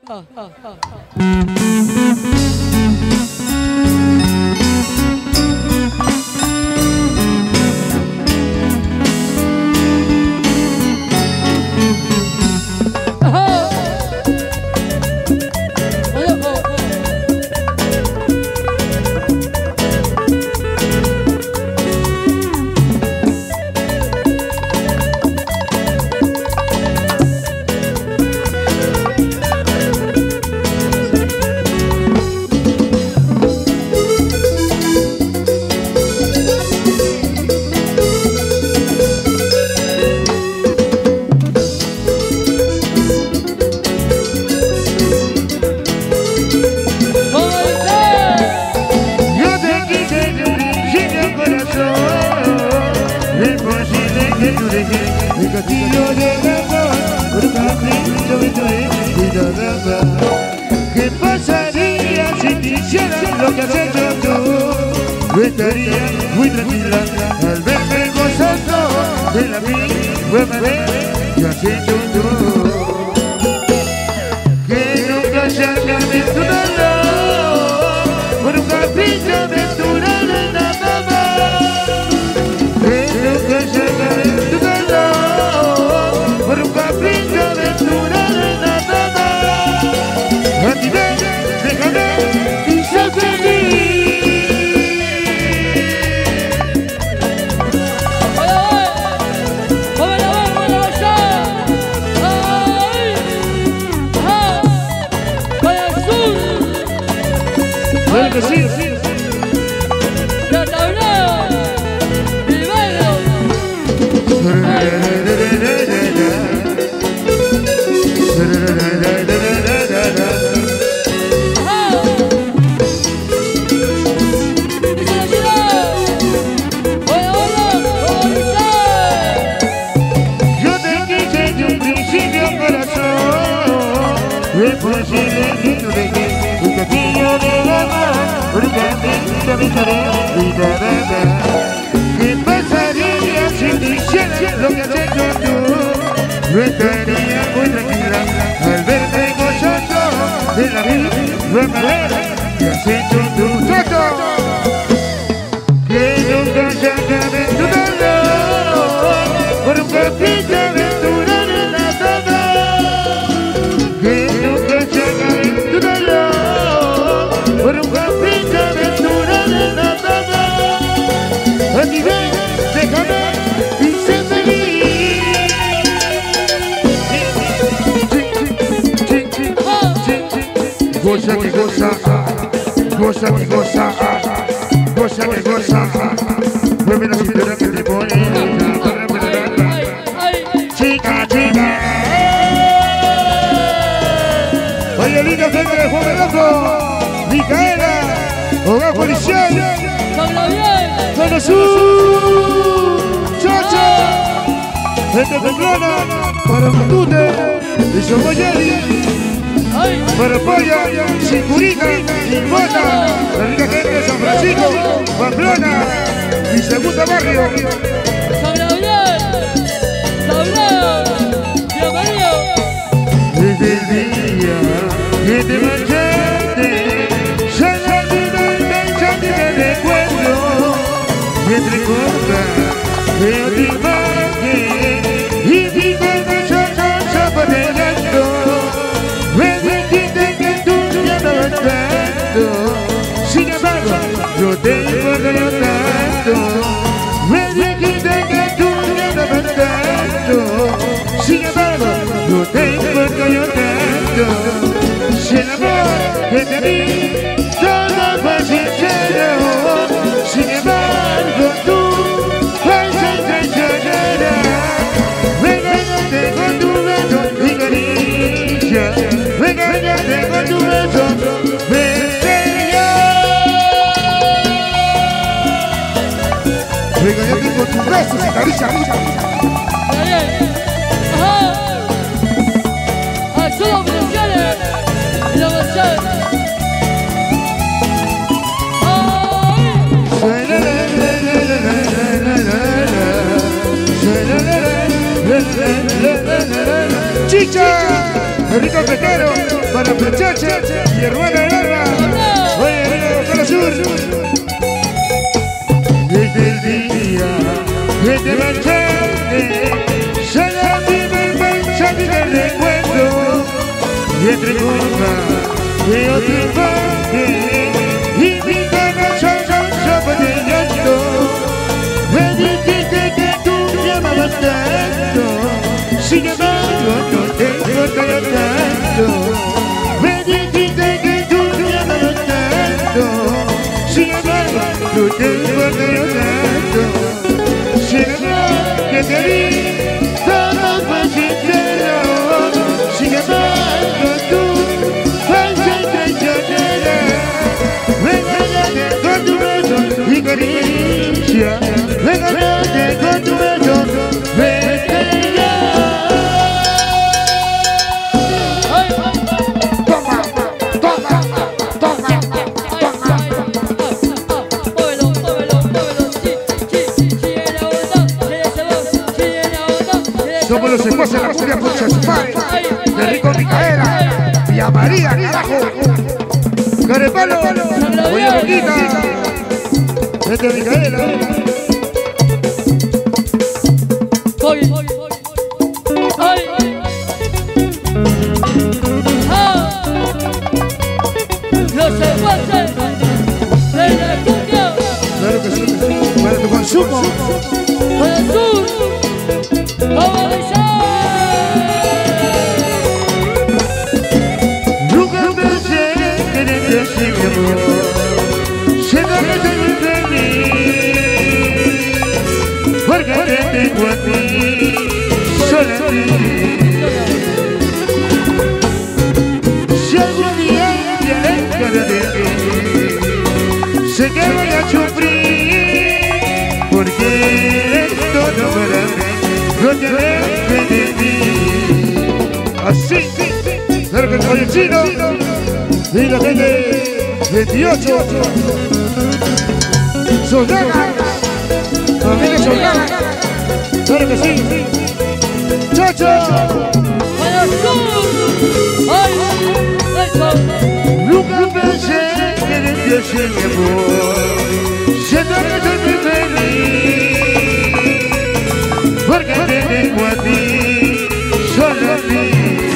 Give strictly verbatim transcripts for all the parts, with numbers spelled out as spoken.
¿Qué pasaría si te hicieran lo que has hecho tú? Yo estaría muy tranquila al verme gozoso de la misma manera que has hecho tú. Que nunca se acabe tu dolor por un capricho aventurero nada más. Que nunca se acabe tu dolor por un capricho aventurero nada más. A ti ven, déjame y sé feliz. Claro que sí, sí. ¡La tablao! ¡El bailo! Yo te quise de un principio corazón. Es posible que tú dejes un castillo de amor. Porque te aventaré y nada. ¿Qué pasaría si te hiciera lo que has hecho tú? Yo estaría muy tranquila al verte gozoso de la misma manera que has hecho tú. Que nunca se acabe tu dolor por un capricho aventurero nada más. Que nunca se acabe tu dolor por un capricho aventurero nada más. A ti ven, déjame y sé feliz. Goza que goza, goza que goza, goza que goza. Mueve la cintura que te pone. Chica, chica. Oye, linda gente de Juan Loco, Micaela, hogar policial, Zona Sur, Chacha, gente temblona, para Matute, y Somoyeli. Para Polla, Sicurica, Limota, la rica gente de San Francisco, Pamplona, mi segundo barrio. Desde el día que te marchaste, ya la vida enganchaste de recuerdo. Y entre cosas veo tu imagen y digo que yo no zapateando. Me dijiste que tú ya no vas tanto. Sin embargo, yo te guardo yo tanto. Me dijiste que tú ya no vas tanto. Sin embargo, yo te guardo yo tanto. Si el amor que te di todo fue sincero. Sin embargo, tú fuiste traicionera. Me ganaste con tu beso y caricia. Me ganaste con tu beso, me enseñó. Me ganaste con tus besos y caricia. ¡Solo oficiales! ¡Y la versión! Chicha, el rico pesquero para Chacha y hermana del alma. Oye, venga, Carlos Sur. Desde el día que te marchaste, sale a mí me mensaje de recuerdo. Y entre culpas que yo te pagué, y mi corazón sopa de llanto. Me dijiste que tú me amabas tanto, sin embargo no te importa tanto. Me dijiste que tú me amabas tanto, sin embargo no te importa tanto. Sin embargo que te di todo fue sincero, sin embargo tú fuiste traicionera. Me engañaste con tu beso y caricia, me engañaste con tu beso, vete ya. Toma, toma, toma, toma. Móvelo, móvelo, móvelo, sí, sí, sí, sí, en la onda, en ese voz, sí, en la onda. Somos los secuaces de la cumbia pucha su madre, de Rico Micaela y a María, carajo. Carepalo, oye poquita, este Micaela. Voy, ay, ah, los secuaces de la cumbia, Claro que sí, para tu consumo. para el sur, vamos a avisar. Nunca pensé tenerte así, mi amor, siendo que soy muy feliz, porque te tengo a ti, solo a ti. Si algún día te alejas de ti, sé que voy a sufrir, porque eres todo para mí, no te alejes de mí. Así, claro que soy el chino y la gente veintiocho. Soldana, familia Soldana, claro que sí. Chacho, Para el sur, ay, eso. nunca pensé que de Dios y mi amor, siento que soy muy feliz, porque te tengo a ti, solo a ti.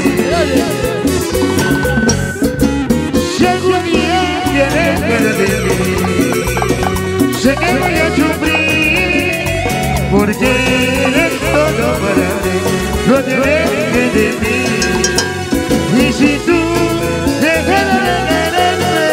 Si algún día te alejas de mí, sé que voy a sufrir, porque eres todo para mí, no te alejes de mí. Y si tú dejaras de quererme,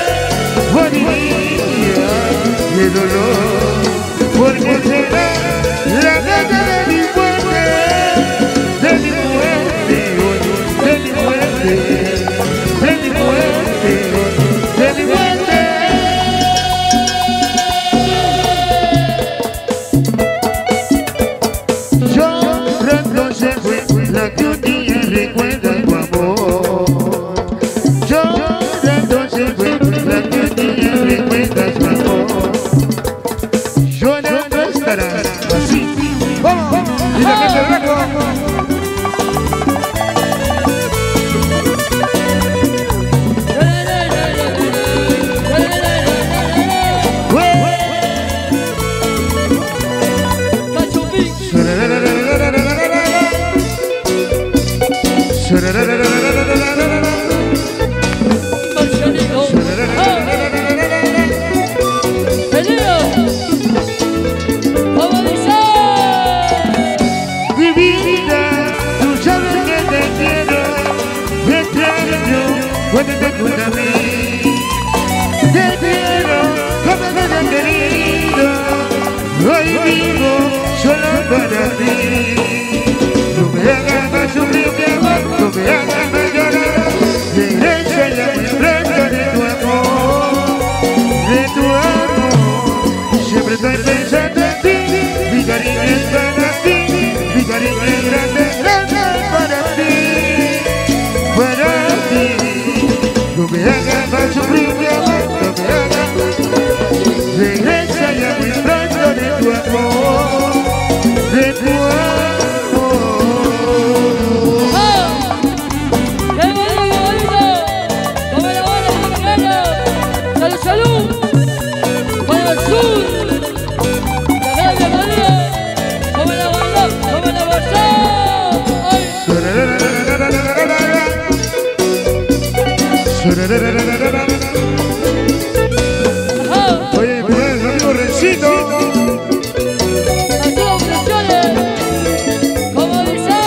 moriría de dolor, porque será la gata de mi muerte, de mi muerte, de mi muerte, de mi muerte, de mi muerte. Yo reconoce la que un día recuerda tu amor. Yo reconoce la que un día recuerda tu amor. Yo no estarás así. Vamos, vamos, y la gente blanco. Mi vida, tú sabes que te quiero, te extraño cuando te acuerdas a mí. Te quiero como me has querido, hoy vivo solo para ti. No me hagas más sufrir mi amor, no me hagas más llorar, regresa ya muy pronto de tu amor, de tu amor. Siempre estoy pensando en ti, mi cariño es para ti, mi cariño es grande, grande para ti, para ti. No me hagas más sufrir mi amor, no me hagas, regresa ya muy pronto de tu amor, de tu amor. Oye, pues, amigo Rencito. Así ofreciones, como dice.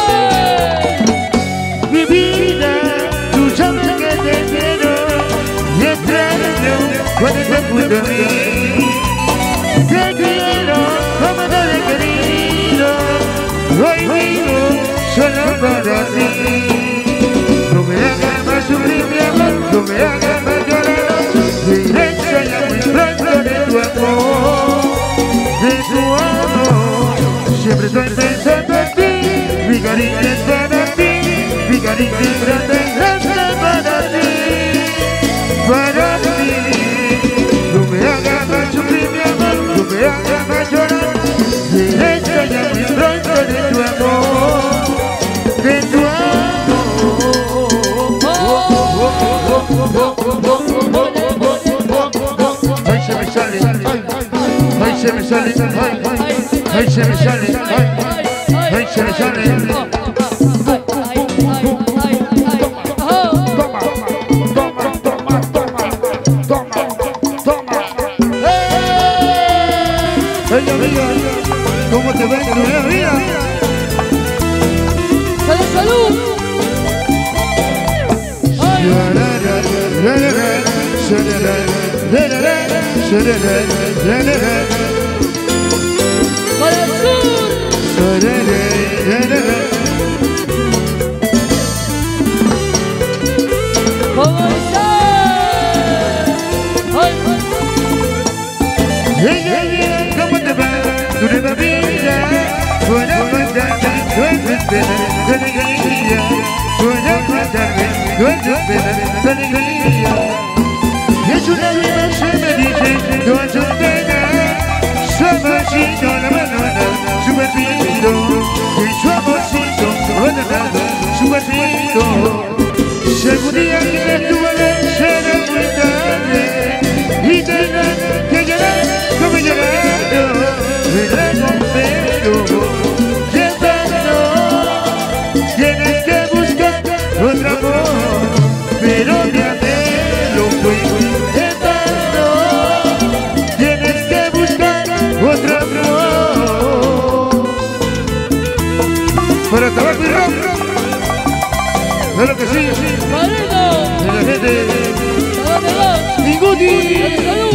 Mi vida, tú sabes que te quiero y extraño cuando te junto a mí. Te quiero como te he querido, hoy vivo solo para ti. No me hagas más sufrir mi amor, no me hagas más llorar, me extraña muy pronto de tu amor, de tu amor. Siempre estoy pensando en ti, mi cariño es para ti, mi cariño es grande, grande para ti, para ti. No me hagas más sufrir mi amor, no me hagas más llorar, me extraña muy pronto de tu amor, de tu amor. Ay, se me sale, ay, se me sale, ay, ay, se me sale, ay, ay, se me sale. Ay, amiga, ¿cómo te ves tu vida? ¡Salud, salud! ¡Para el sur! ¿Cómo está? ¡Ay! ¿Cómo te va? Tu nueva vida, buena fantasía, duermes pena, tu alegría, buena fantasía, duermes pena, tu alegría. Es una vida, se me dice, no es un pena, su amorcito la abandona, su vestido, y su amorcito abandonado, su vestido. Si algún día quieres tu bebé, será muy tarde, y tendrás que llorar como llorando, me la confero, siempre no, tienes que buscar otro amor, pero mi anhelo fue eterno, tienes que buscar otro amor. Para tabaco y rock, claro que sí, ¡Marido! de la gente. ¿Dónde va? Ninguni. ¡Salud!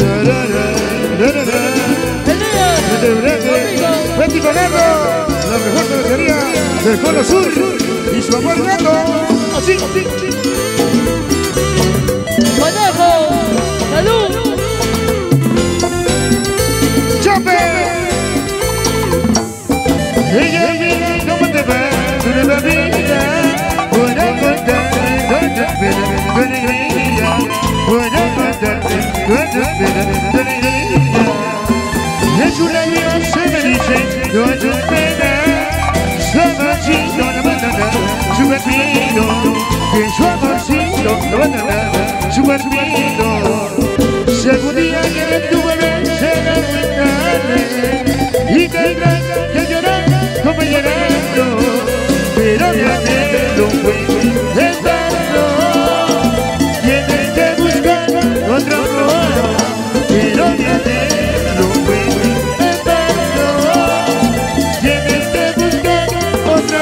Betty Conejo, la mejor cervecería del Cono Sur y su amor gato. Así, así, así. ¡Conejo! ¡Salud! ¡Chope! Ella viene, ¿cómo te va? Tu nueva vida, buena contarte, no te espera, tu alegría, buena contarte, no te espera, tu alegría. Es una vida, se me dice, no es un pena, su amorcito la abandona, su vestido, y su amorcito la abandona, su vestido. Si algún día quieres tu bebé, será muy tarde, y tendrás que llorar como llorando, pero mi anhelo fue eterno, tienes que buscar otro amor, pero mi anhelo fue eterno, tienes que buscar otro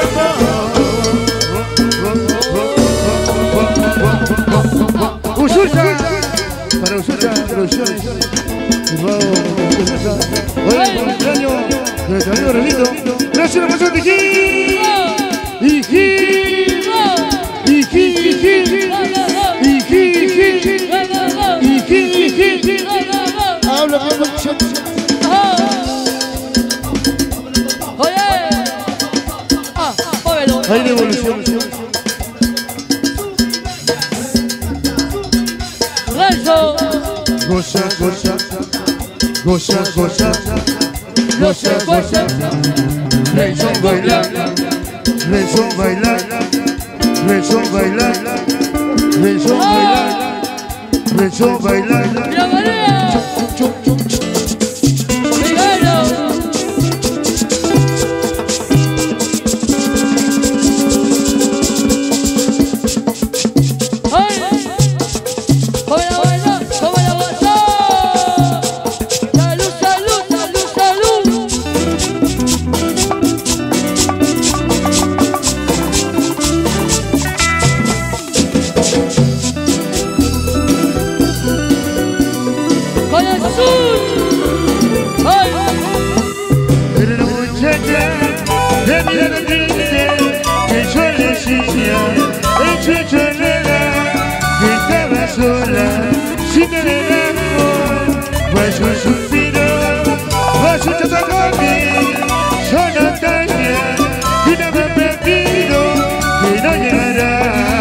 amor. Usucha, para Usucha Producciones, firmado Usucha. Hoy el cumpleaños de nuestro amigo Relito. Gracias a la persona de Gil. Y Gil. Y Gil, y Gil. Y Gil, y Gil. Y Gil, y Gil. Habla con mucho. ¡Oye! ¡Ah! ¡Póvelo! Hay devolución. ¡Rancho! Goza, goza. Goza, goza. Goza, goza. Renson bailar. Renson bailar. Renson bailar. Renson bailar. Renson bailar. ¡Mira María! Chup, chup, chup. ¡Miguelo! ¡Ay! Con azul. Ay. Era una muchacha de mirada triste que yo le decía en su soledad que estaba sola sin tener amor. Pues un suspiro, pues un chocolate, son Natalia y una vez perdido que no llegará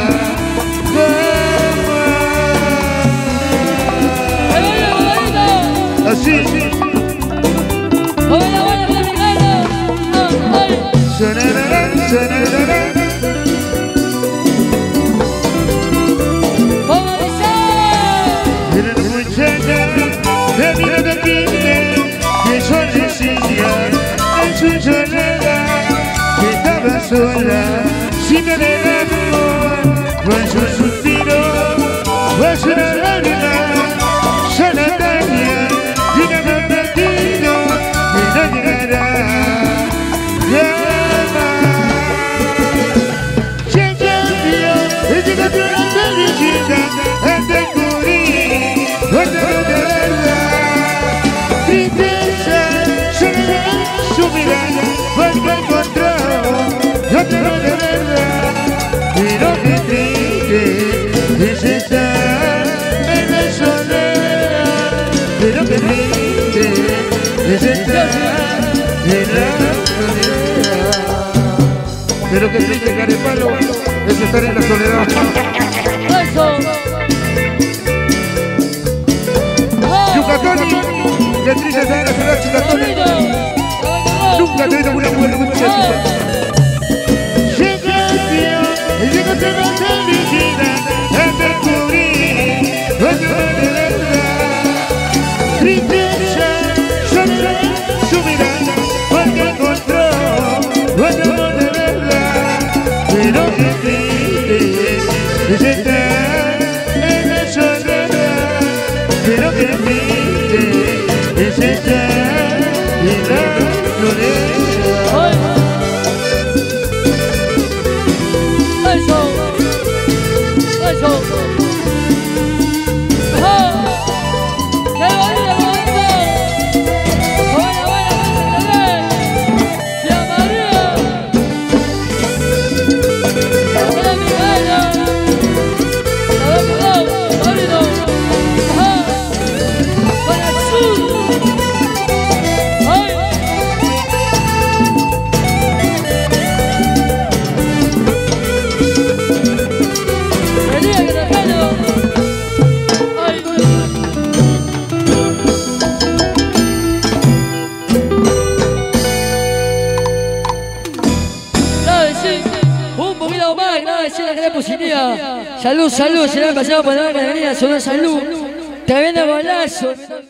jamás. Así. Hola, hola, mexicano. Ay. Sonará, sonará. Vamos a besar. Era una muchacha de mirada triste que yo le decía en su soledad que estaba sola sin tener amor. Pues un suspiro, pues una lágrima, son Natalia y una vez perdido que no llegará jamás. Se cambió, es que cambió la felicidad al descubrir otra de verdad. Tristeza, soledad, su mirada, porque encontró otra de verdad. Pero qué triste es estar en la soledad. Pero qué triste es estar en la soledad. Pero qué triste, carepalo, es estar en la soledad. Eso. Yucatoni, qué triste estar en la soledad, Yucatoni. Nunca te he visto una mujer muy chiquita. Se cambió, llegó a ser la felicidad al descubrir otra de verdad. Tristeza, soledad, su mirada, porque encontró otro amor de verdad. Pero qué triste es estar en la soledad. Pero qué triste es estar en la soledad. Ay. Eso. Eso. Ah. ¡Qué bonito, qué bonito! Hola, hola, hola, Tía María. Hola, Miguel. Hola, bonito. Ajá. Con azul. Ay. Venía que te pelo. Ay. Nada de decir, un poquito más, nada de decir la gran positiva. Salud, salud, se la han pasado por la venida, salud, salud. Tremendo golazo.